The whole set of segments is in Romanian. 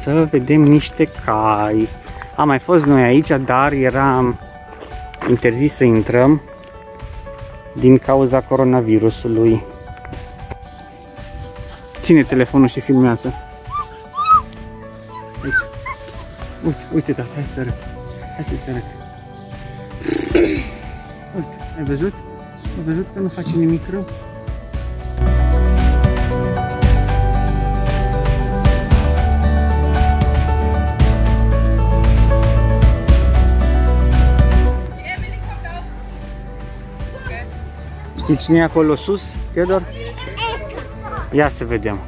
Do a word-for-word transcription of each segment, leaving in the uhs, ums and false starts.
să vedem niște cai. Am mai fost noi aici, dar era interzis să intrăm din cauza coronavirusului. Ține telefonul și filmează. Aici. Uite, uite, tata, hai să arăt. Hai să-ți arăt. Uite, ai văzut? Ai văzut că nu face nimic rău? Știi cine e acolo sus, Theodor? Ia să vedem.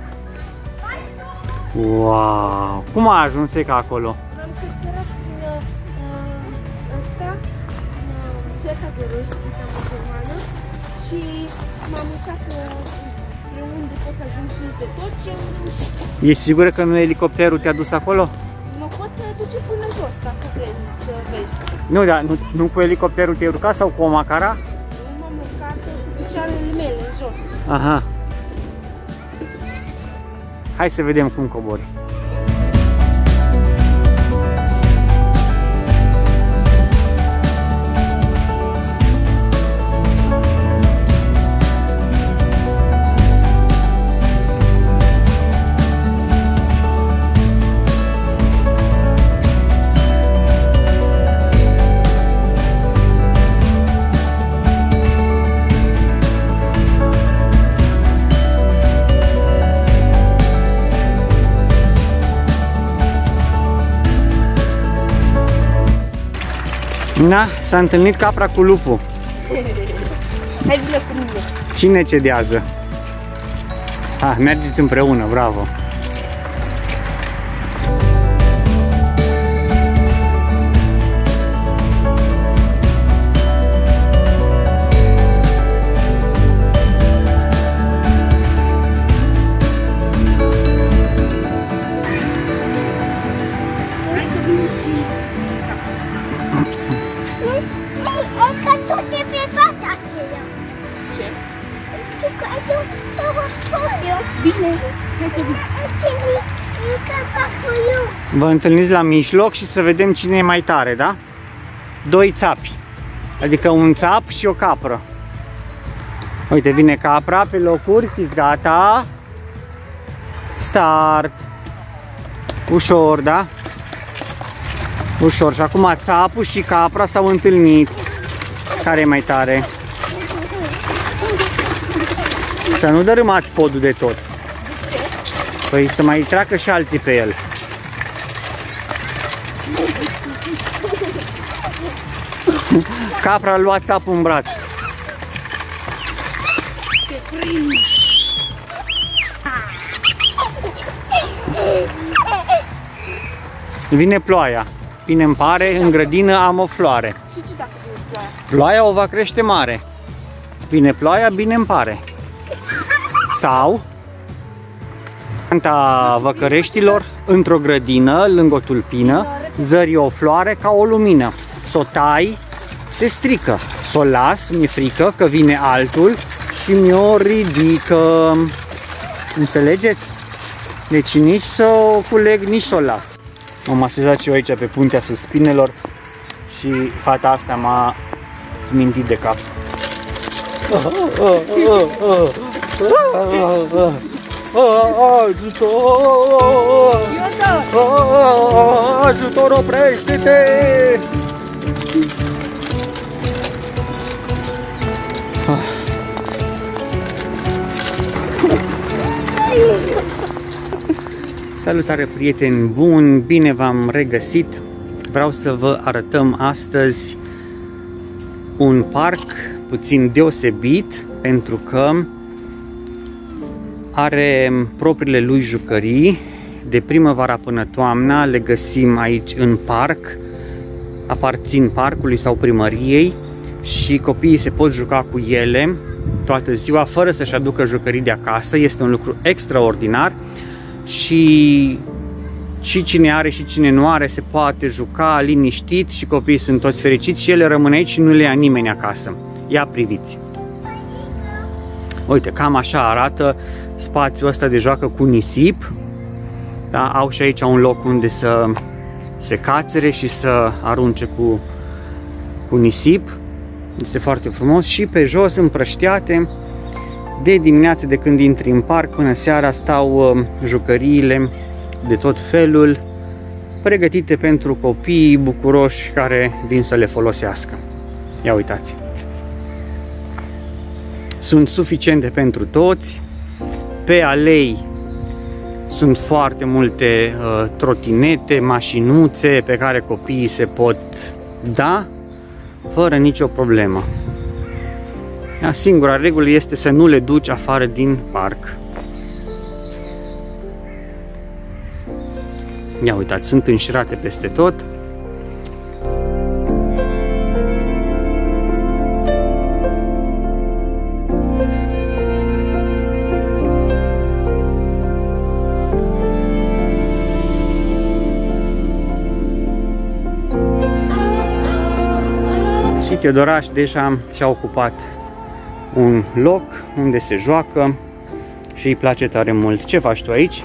Wow! Cum a ajuns Eca acolo? M-am cățărat prin ăsta, pleca de rost, ziceam în germană, și m-am uitat pe unde pot ajunge sus de tot și am reușit. Ești sigură că nu elicopterul te-a dus acolo? Mă pot duce până jos, dacă vrei să vezi. Nu, dar nu, nu cu elicopterul te-ai urcat sau cu o macara? Nu m-am urcat cu picioarele mele în jos. Aha. Hai să vedem cum cobori. Na, s-a întâlnit capra cu lupul. Hai, vină cu mine. Cine cedează? Ah, mergeți împreună, bravo. Vă întâlniți la mijloc și să vedem cine e mai tare, da? Doi țapi. Adică un țap și o capră. Uite, vine capra pe locuri, fiți gata. Start. Ușor, da? Ușor. Și acum țapul și capra s-au întâlnit. Care e mai tare? Să nu dărâmați podul de tot. Păi să mai treacă și alții pe el. Capra a luat țapul în braț. Vine ploaia. Bine îmi pare, în grădină am o floare. Și ce dacă vine ploaia? Ploaia o va crește mare. Vine ploaia, bine îmi pare. Sau planta văcăreștilor într-o grădină, lângă o tulpină, zări o floare ca o lumină. S-o tai, se strică. S-o las, mi-e frică că vine altul și mi-o ridică. Înțelegeți? Deci nici să o culeg, nici să o las. M-am așezat și eu aici pe puntea suspinelor și fata asta m-a zmintit de cap. Ajutor! Ajutor, oprește-te! Salutare, prieteni buni, bine v-am regăsit. Vreau să vă arătăm astăzi un parc puțin deosebit pentru că are propriile lui jucării. De primăvara până toamna le găsim aici în parc, aparțin parcului sau primăriei și copiii se pot juca cu ele toată ziua fără să-și aducă jucării de acasă. Este un lucru extraordinar și și cine are și cine nu are se poate juca liniștit și copiii sunt toți fericiți și ele rămân aici și nu le ia nimeni acasă. Ia priviți! Uite, cam așa arată spațiul ăsta de joacă cu nisip. Da, au și aici un loc unde să se cațere și să arunce cu, cu nisip. Este foarte frumos și pe jos împrăștiate. De dimineață, de când intri în parc până seara, stau uh, jucăriile de tot felul, pregătite pentru copiii bucuroși care vin să le folosească. Ia uitați! Sunt suficiente pentru toți. Pe alei sunt foarte multe uh, trotinete, mașinuțe pe care copiii se pot da fără nicio problemă. Da, singura regulă este să nu le duci afară din parc. Ia uitați, sunt înșirate peste tot. Și Teodoraș deja și-a ocupat un loc unde se joacă și îi place tare mult. Ce faci tu aici?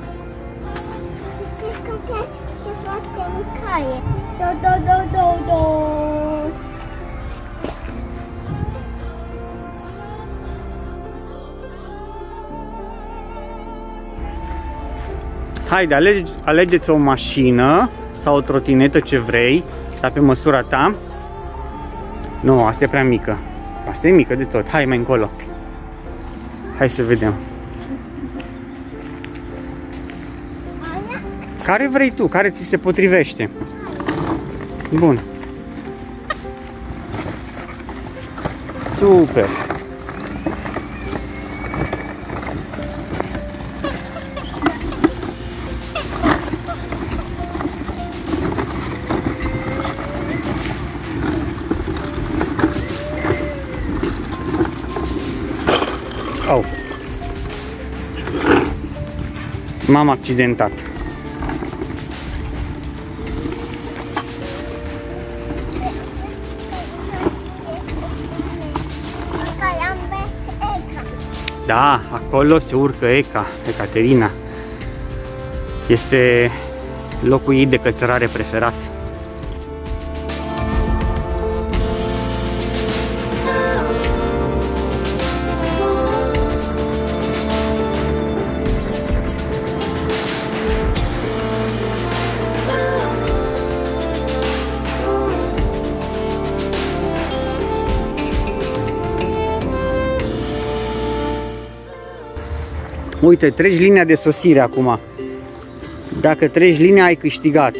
Haide, alege, alegeți o mașină sau o trotinetă, ce vrei, dar pe măsura ta. Nu, asta e prea mică. Asta e mică de tot. Hai mai încolo. Hai să vedem. Care vrei tu? Care ți se potrivește? Bun. Super. Oh. M-am accidentat. Da, acolo se urcă Eca, Ecaterina. Este locul ei de cățărare preferat. Uite, treci linia de sosire acum. Dacă treci linia, ai câștigat.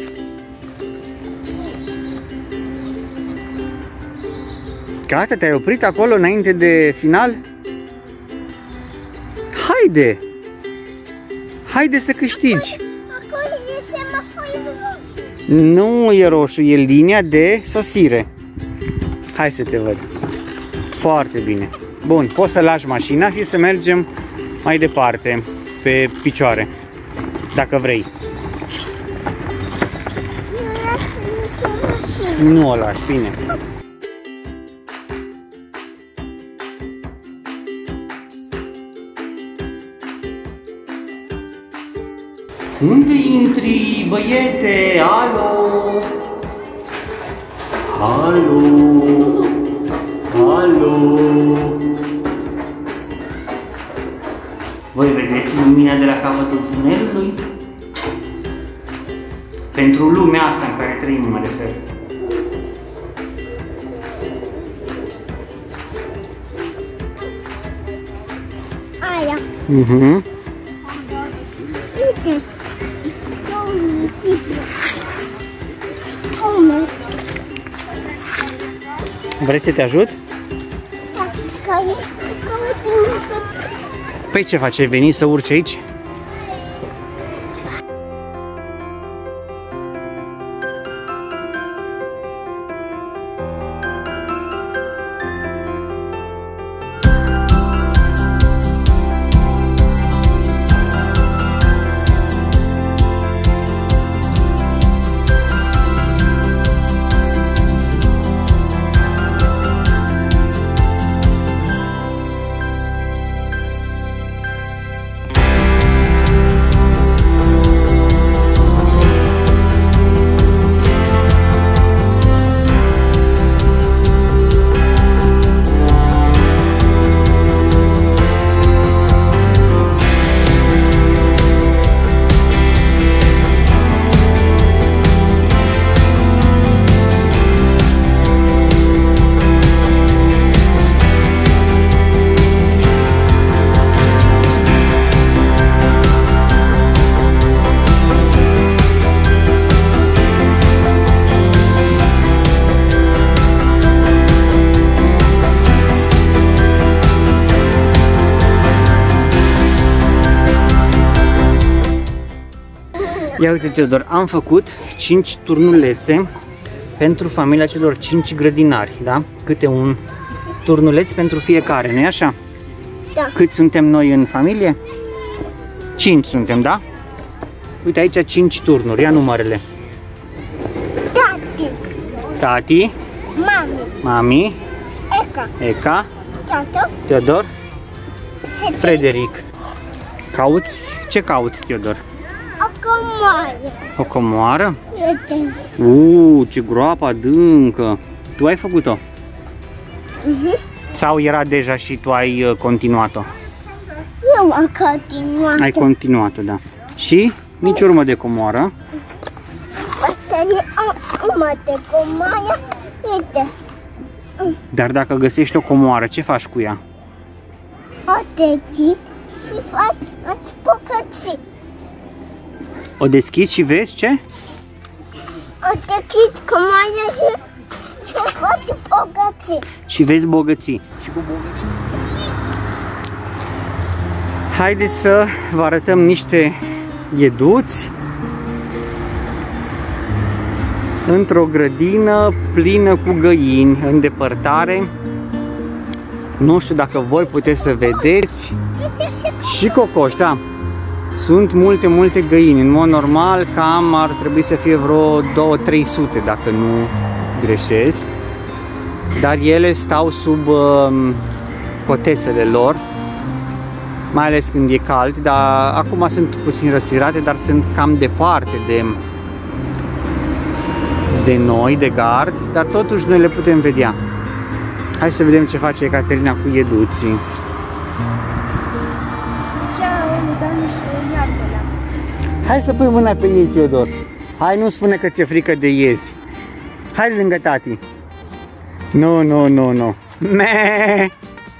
Gata, te-ai oprit acolo înainte de final? Haide! Haide să câștigi! Acolo e semaforul roșu. Nu e roșu, e linia de sosire. Hai să te văd. Foarte bine. Bun, poți să lași mașina și să mergem mai departe, pe picioare, dacă vrei. Nu o lași, bine. Unde intri, băiete? Alo? Alo? Alo? Voi vedeți lumina de la capătul tunelului? Pentru lumea asta în care trăim, mă refer. Aia. Mhm. Uite. Două nisipi. Ume. Vrei să te ajut? Da, care, care trebuie. Păi ce faci? Ai venit să urci aici? Ia uite, Teodor, am făcut cinci turnulețe pentru familia celor cinci grădinari, da? Câte un turnuleț pentru fiecare, nu-i așa? Da. Cât suntem noi în familie? cinci suntem, da? Uite aici cinci turnuri, ia numărele. Tati. Tati. Mami. Mami. Eca. Eca. Tată. Teodor. Fete. Frederic. Cauți? Ce cauți, Teodor? O comoară. O comoară? Uite. Uuu, ce groapă adâncă! Tu ai făcut-o? Uh-huh. Sau era deja și tu ai uh, continuat-o? Eu am continuat. Ai continuat-o, da. Și nici urmă de comoară. Bătărie urmă de comoară. Uite. Dar dacă găsești o comoară, ce faci cu ea? O deschid și fac ați pocății. O deschizi și vezi ce? O deschid comoară și și o fac bogății. Și vezi bogății. Și cu bogății. Haideți să vă arătăm niște ieduți într-o grădină plină cu găini în depărtare. Nu știu dacă voi puteți să vedeți. Și cocoși, da. Sunt multe, multe găini. În mod normal, cam ar trebui să fie vreo două trei sute, dacă nu greșesc. Dar ele stau sub uh, cotețele lor, mai ales când e cald, dar acum sunt puțin răsfirate, dar sunt cam departe de, de noi, de gard, dar totuși noi le putem vedea. Hai să vedem ce face Ecaterina cu ieduții. Hai să pui mâna pe ei, Teodor. Hai, nu spune că ți-e frică de iezi. Hai lângă tati. Nu, nu, nu, nu. Me.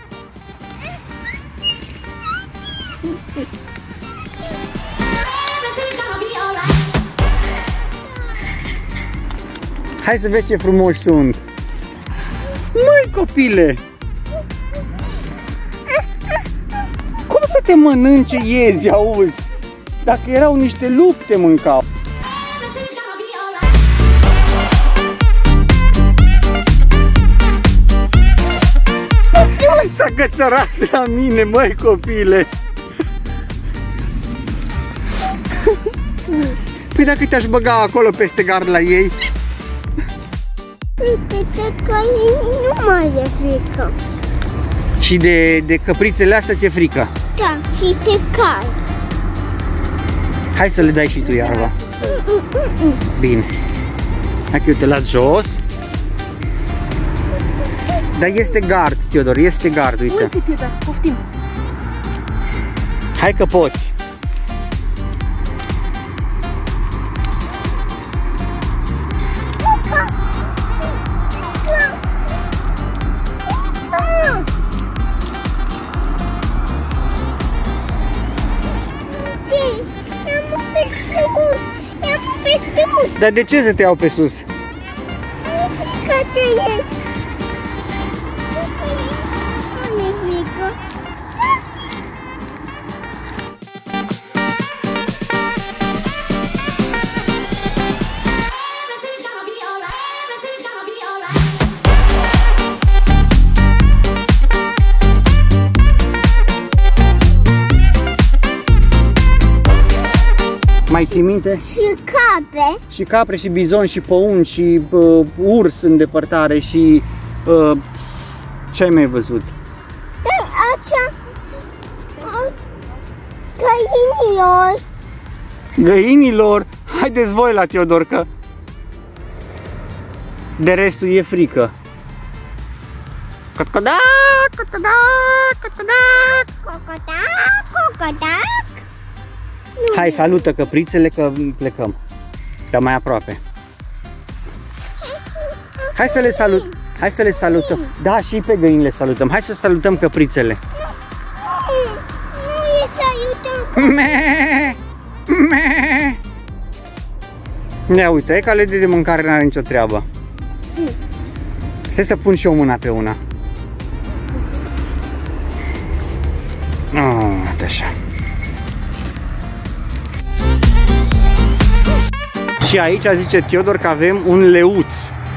Hai să vezi ce frumoși sunt. Măi, copile! Cum să te mănânce iezi, auzi? Dacă erau niște lupi, te mâncau. S-a gățărat la mine, măi, copile! Păi dacă te-aș băga acolo peste gard la ei? Uite că nu mai e frică. Și de, de căprițele astea ți-e frică? Da, și de cal. Hai să le dai și tu iarba. Bine. Hai că eu te las jos. Dar este gard, Teodor, este gard, uite. Uite, Teodor, poftim. Hai că poți. Dar de ce să te iau pe sus? Ca te iei. Nu e mică. Mai ții minte? Și capre. Și capre, și bizon, și păun, și uh, urs în depărtare, și uh, ce ai mai văzut? Da, acea uh, găinilor. Găinilor? Haideți voi la Teodor, că de restul e frică. Cotcodac, cotcodac, cotcodac. Cocodac, cocodac. Hai, salută căprițele că plecăm. Dar mai aproape. Hai să le salut. Hai să le salutăm. Da, și pe găini le salutăm. Hai să salutăm căprițele. Nu, nu e salutăm. Me! Me! Ia uite, e cale de mâncare, n-are nicio treabă. Stai să pun și eu mâna pe una. Oh, așa. Și aici zice Teodor că avem un leuț.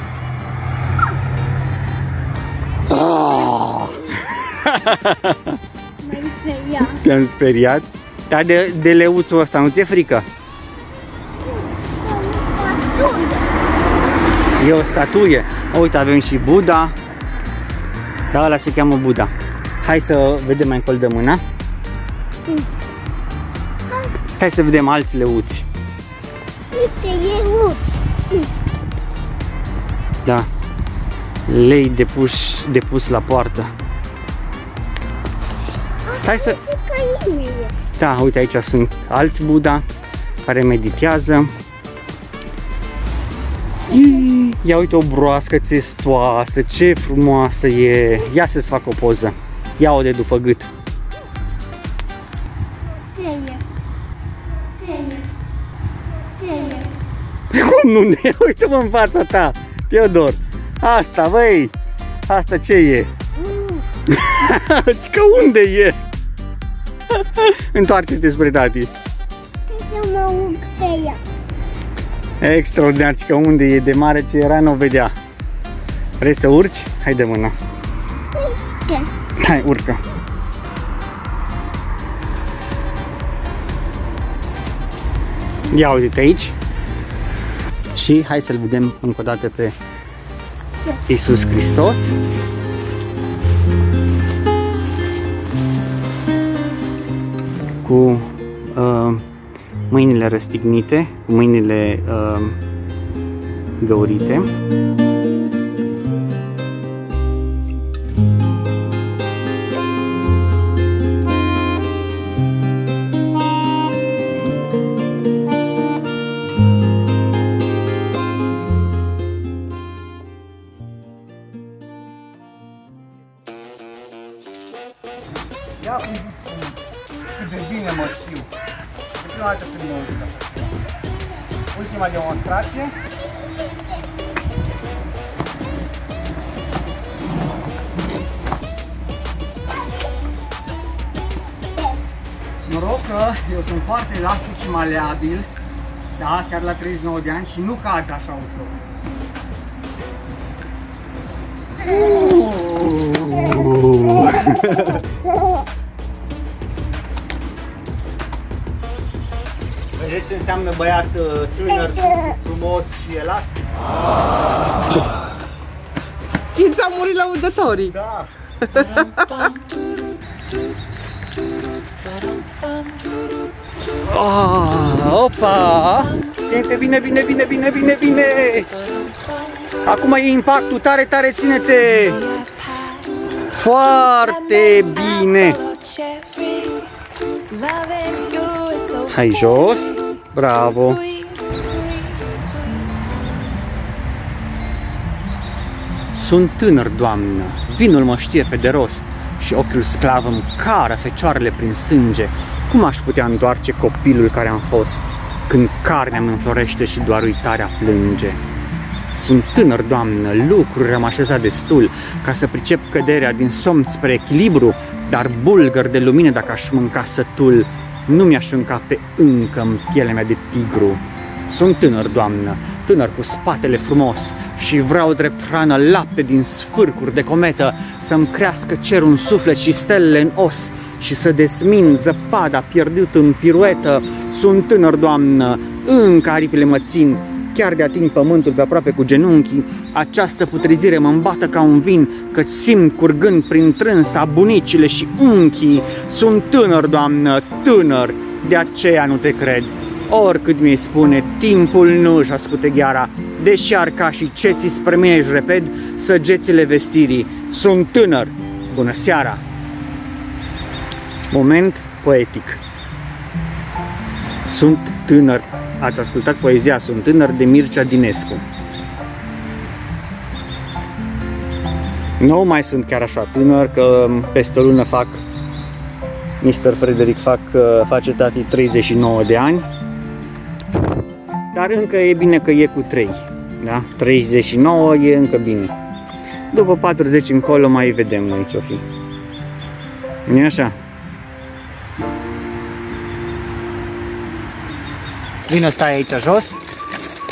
Oh! M-am speriat. Te-am speriat? Dar de, de leuțul ăsta nu ți-e frică? E o statuie. Uite, avem și Buddha. Da, ăla se cheamă Buddha. Hai să vedem mai încolo de mâna. Hai să vedem alți leuți. Uite, leuț. Da. Lei depus, depus la poartă. Stai să... Da, uite, aici sunt alți Buddha care meditează. Ia uite o broască țestoasă, ce frumoasă e. Ia să-ți fac o poză. Ia-o de după gât. Ce e? Ce e? Ce e? Cum nu ne? Uite-mă în fața ta, Teodor. Asta, băi. Asta ce e? Mm. Că unde e? Întoarce-te spre tati. Să mă urc pe ea. Extraordinar, că unde e, de mare ce era, nu o vedea. Vrei să urci? Hai de mână. Uite. Hai, urcă. Ia uite aici. Și hai să-l vedem încă o dată pe Iisus Hristos. Cu uh, mâinile răstignite, cu mâinile uh, găurite. Ia cât de bine mă știu. De prima dată când mă uit. Ultima demonstrație. Noroc că eu sunt foarte elastic și maleabil, da, chiar la treizeci și nouă de ani și nu cad așa ușor. Vedeți ce înseamnă băiat tânăr, frumos și elastic? Ți s-au murit lăudătorii. Da. Oh, opa! Ține-te bine, bine, bine, bine, bine, bine! Acum e impactul, tare, tare, ține-te! Foarte bine! Hai jos! Bravo! Sunt tânăr, Doamnă, vinul mă știe pe de rost și ochiul sclav îmi cară fecioarele prin sânge. Cum aș putea întoarce copilul care am fost, când carnea îmi înflorește și doar uitarea plânge? Sunt tânăr, Doamnă, lucruri am așezat destul ca să pricep căderea din somn spre echilibru, dar bulgăr de lumină dacă aș mânca sătul, nu mi-aș înca pe încă în pielea mea de tigru. Sunt tânăr, Doamnă, tânăr cu spatele frumos și vreau drept hrană lapte din sfârcuri de cometă, să-mi crească cerul în suflet și stelele în os și să desmin zăpada pierdut în piruetă. Sunt tânăr, Doamnă, încă aripile mă țin, chiar de ating pământul pe aproape cu genunchii, această putrezire mă îmbată ca un vin, căci simt curgând prin trânsa bunicile și unchii. Sunt tânăr, Doamnă, tânăr, de aceea nu te cred. Oricât mi-i spune, timpul nu își ascute gheara, deși arcașii ceții spre mine își reped săgețile vestirii. Sunt tânăr, bună seara! Moment poetic. Sunt tânăr. Ați ascultat poezia Sunt tânăr de Mircea Dinescu. Nu mai sunt chiar așa tânăr, că peste o lună fac, mister Frederic fac, face tati treizeci și nouă de ani. Dar încă e bine că e cu trei, da? treizeci și nouă e încă bine. După patruzeci încolo mai vedem noi ce-o fi. Nu-i așa? Vino, stai aici jos.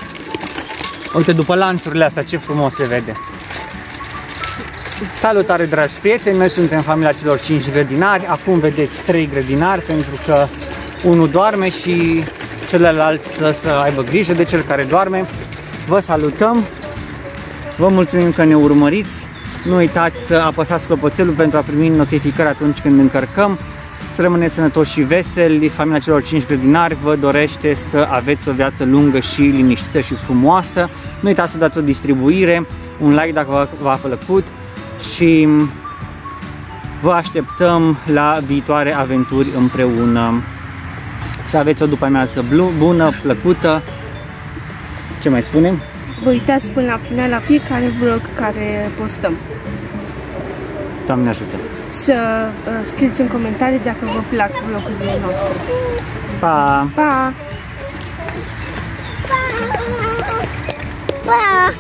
Uite, după lanțurile astea, ce frumos se vede. Salutare, dragi prieteni, noi suntem familia celor cinci grădinari. Acum vedeți trei grădinari, pentru că unul doarme și celălalt stă să aibă grijă de cel care doarme. Vă salutăm, vă mulțumim că ne urmăriți. Nu uitați să apăsați clopoțelul pentru a primi notificări atunci când încărcăm. Să rămâneți sănătoși și veseli. Familia celor cinci grădinari vă dorește să aveți o viață lungă și liniștită și frumoasă. Nu uitați să dați o distribuire, un like dacă v-a plăcut și vă așteptăm la viitoare aventuri împreună. Să aveți o după-amiază bună, plăcută. Ce mai spunem? Vă uitați până la final la fiecare vlog care postăm. Doamne ajută! Să uh, scrieți în comentarii dacă vă plac vlogurile noastre. Pa! Pa! Pa! Pa!